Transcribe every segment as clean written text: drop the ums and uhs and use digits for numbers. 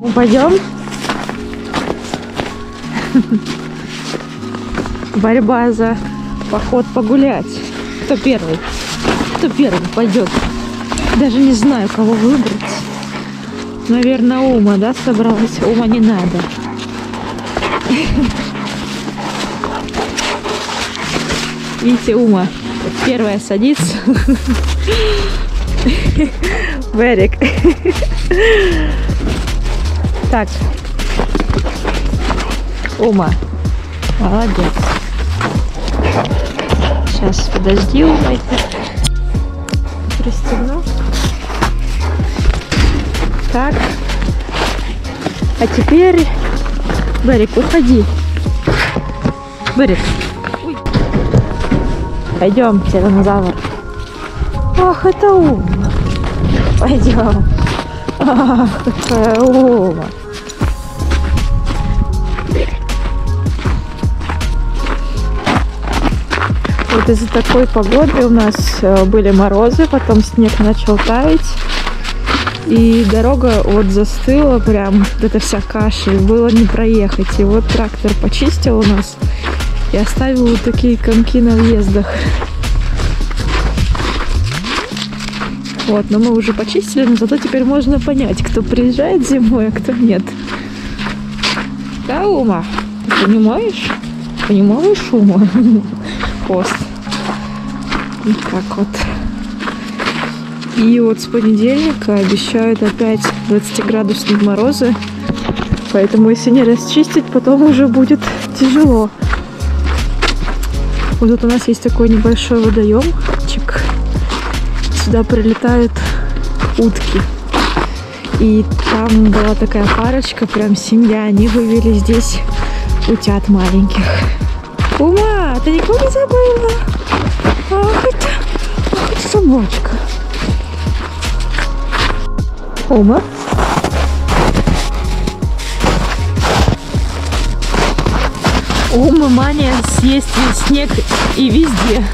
Пойдем. Борьба за поход погулять. Кто первый? Кто первый пойдет? Даже не знаю, кого выбрать. Наверное, Ума, да, собралась? Ума не надо. Видите, Ума первая садится. Берег. Так. Ума. Молодец. Сейчас, подожди, Ума. Пристегну. Так. А теперь, Берег, уходи. Берег. Ой. Пойдем, тираннозавр. Ах, это Ума. Пойдем. Ах, какая Ума. Вот из-за такой погоды у нас были морозы, потом снег начал таять. И дорога вот застыла, прям вот эта вся каша, и было не проехать. И вот трактор почистил у нас и оставил вот такие комки на въездах. Вот, но мы уже почистили, но зато теперь можно понять, кто приезжает зимой, а кто нет. Да, Ума? Ты понимаешь? Понимаешь, Ума? Пост. Вот так вот. И вот с понедельника обещают опять 20-градусные морозы. Поэтому если не расчистить, потом уже будет тяжело. Вот тут у нас есть такой небольшой водоемчик. Сюда прилетают утки. И там была такая парочка, прям семья. Они вывели здесь утят маленьких. Ума, ты никого не забыла? Ах, это собачка. Ума. Ума мания съесть весь снег и везде.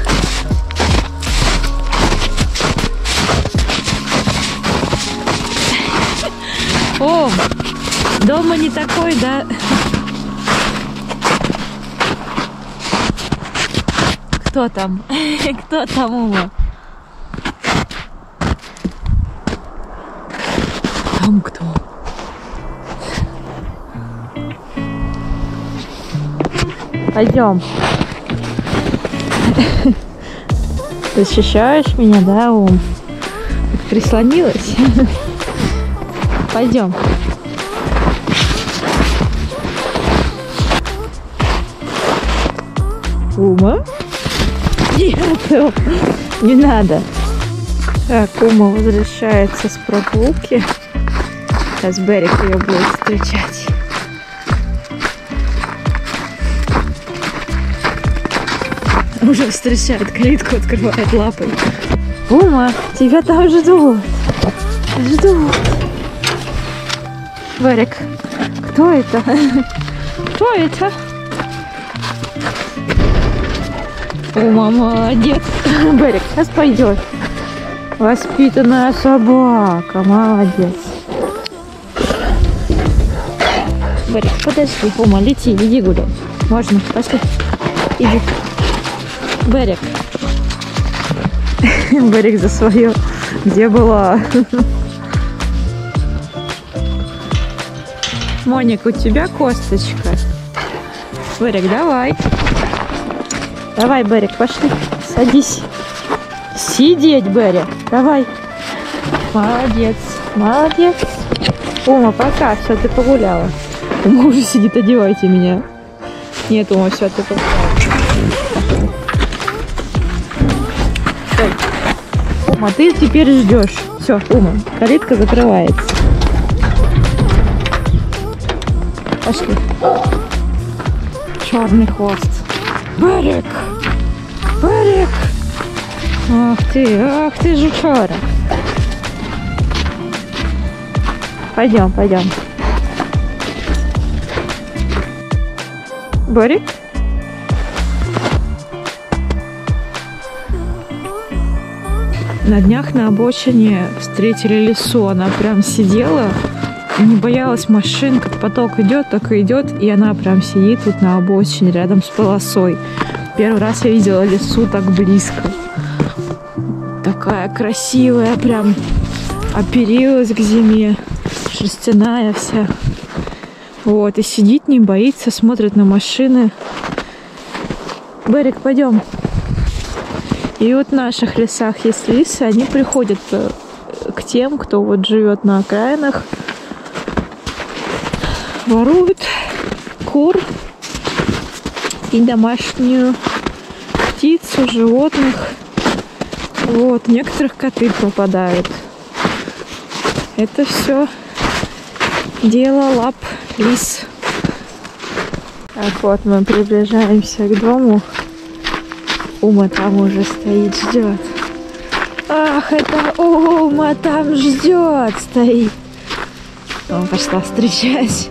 О, дома не такой, да? Кто там? Кто там, Ума? Там кто? Пойдем. Защищаешь меня, да, Ум? Прислонилась? Пойдем. Ума? Нет, не надо. Так, Ума возвращается с прогулки. Сейчас Берег ее будет встречать. Уже встречает, калитку открывает лапой. Ума, тебя там ждут. Ждут. Берег, кто это? Кто это? Ума, молодец. Берег, сейчас пойдет. Воспитанная собака, молодец. Берег, подожди. Ума, лети, иди гуляй. Можно, пошли. Иди. Берег. Берег за свое. Где была? Моник, у тебя косточка. Берег, давай. Давай, Берег, пошли. Садись. Сидеть, Берег. Давай. Молодец. Молодец. Ума, пока. Все, ты погуляла. Ума уже сидит, одевайте меня. Нет, Ума, все, ты погуляла. Ума, ты теперь ждешь. Все, Ума, калитка закрывается. Пошли. Черный хвост. Берег! Берег! Ах ты жучара. Пойдем, пойдем. Берег? На днях на обочине встретили лису. Она прям сидела не боялась машин, как поток идет, так и идет, и она прям сидит тут на обочине рядом с полосой. Первый раз я видела лесу так близко. Такая красивая, прям оперилась к зиме, шерстяная вся. Вот, и сидит, не боится, смотрит на машины. Берег, пойдем. И вот в наших лесах есть лисы, они приходят к тем, кто вот живет на окраинах, воруют кур и домашнюю птицу, животных. Вот, у некоторых коты пропадают. Это все дело лап лис. Так вот, мы приближаемся к дому. Ума там уже стоит, ждет. Ах, это Ума там ждет, стоит. Он пошла встречать.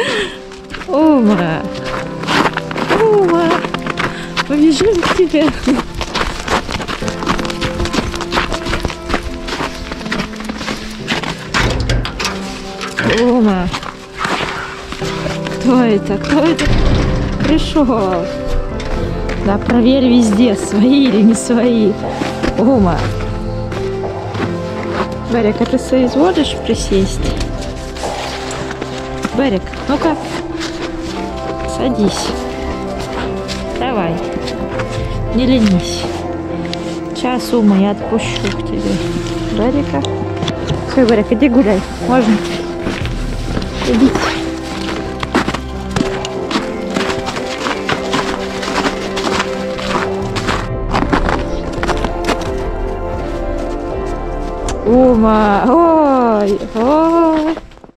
Ума, Ума, побежим к тебе. Ума, кто это? Кто это пришел? Да, проверь везде, свои или не свои. Ума. Берег, а ты соизволишь присесть? Берег, ну-ка, садись. Давай, не ленись. Сейчас, Ума, я отпущу к тебе Берега. Все, Берег, иди гуляй, можно? Идите. Ума, ой, ой.